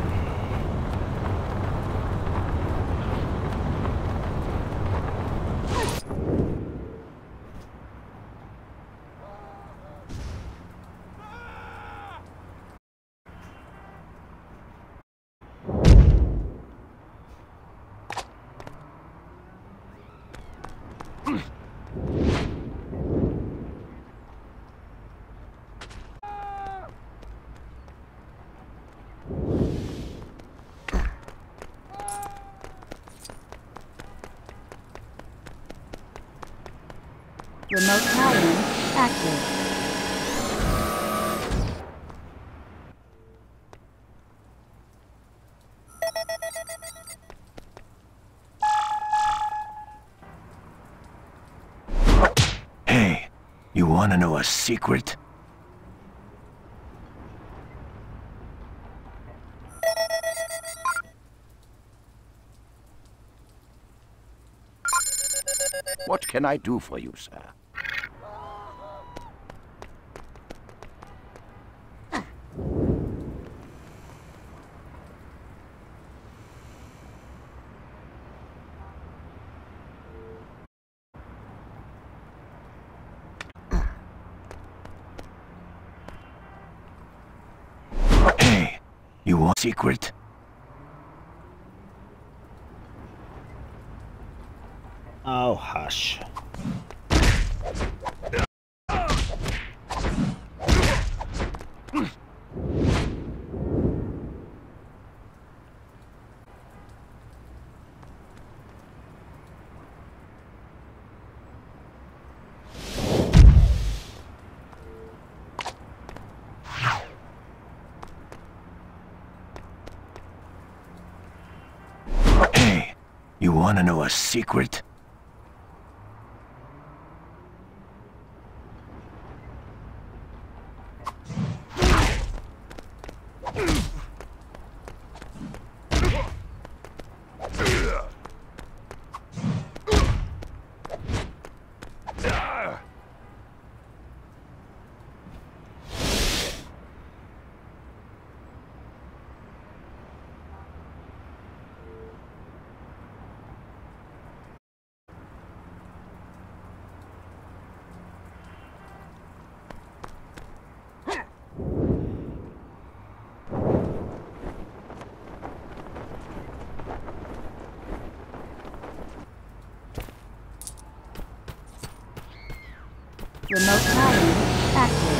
Speaker 2: Remote tie-in active.
Speaker 3: Hey, you wanna know a secret? What can I do for you, sir? Hey, you want a secret?
Speaker 1: Oh, hush.
Speaker 3: Hey, you wanna know a secret?
Speaker 2: Remote tie-in active.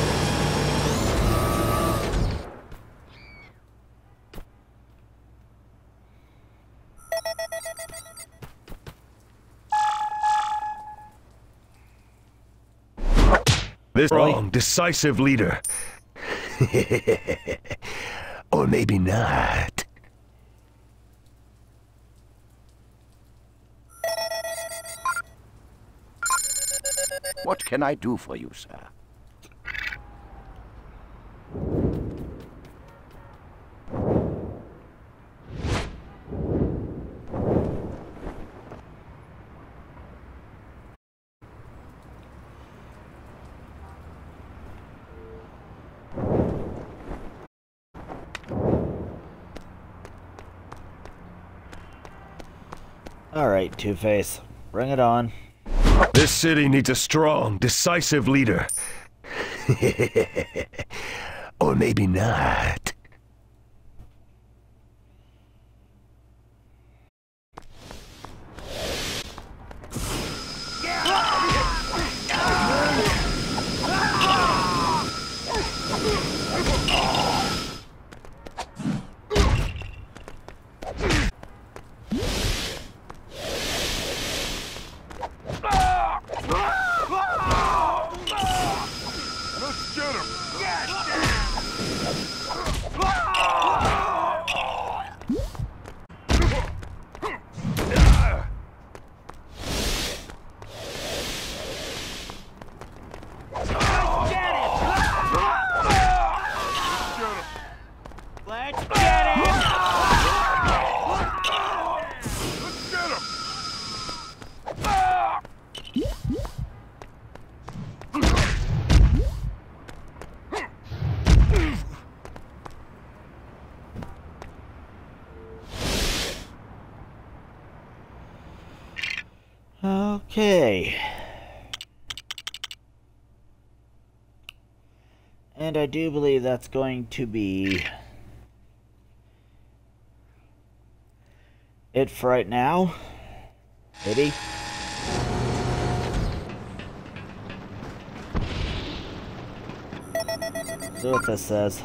Speaker 11: This strong, decisive leader. Or maybe not.
Speaker 3: What can I do for you, sir?
Speaker 1: Alright, Two-Face. Bring it on.
Speaker 11: This city needs a strong, decisive leader. Or maybe not.
Speaker 1: Okay. And I do believe that's going to be it for right now. Maybe. See what this says.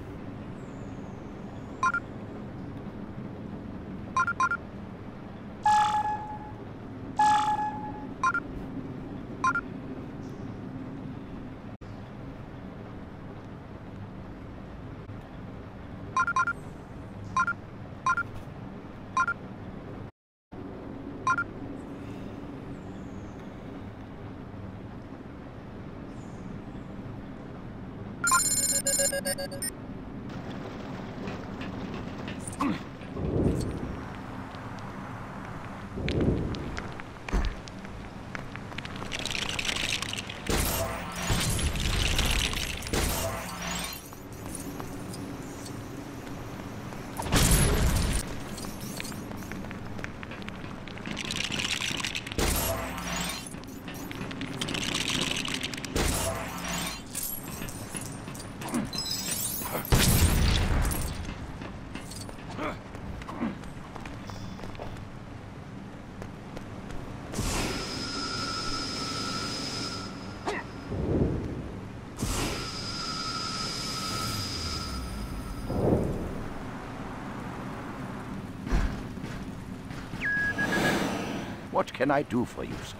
Speaker 3: What can I do for you, sir?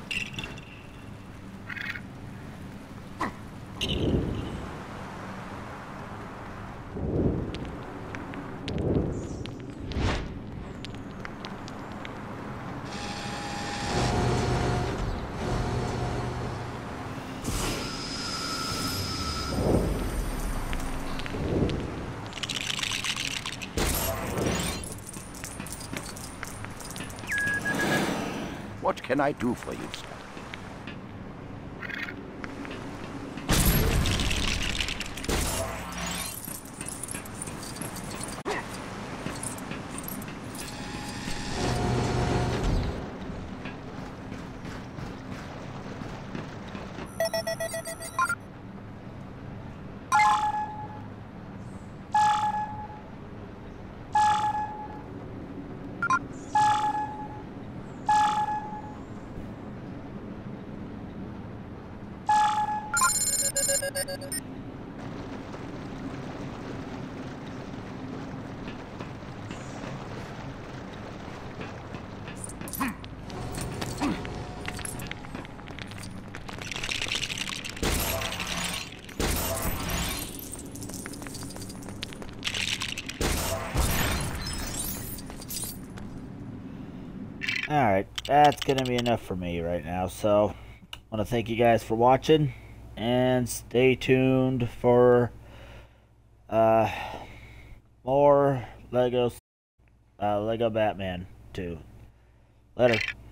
Speaker 3: What can I do for you, sir?
Speaker 1: Alright, that's gonna be enough for me right now, so I want to thank you guys for watching, and stay tuned for uh, more Lego, uh, Lego Batman two. Later.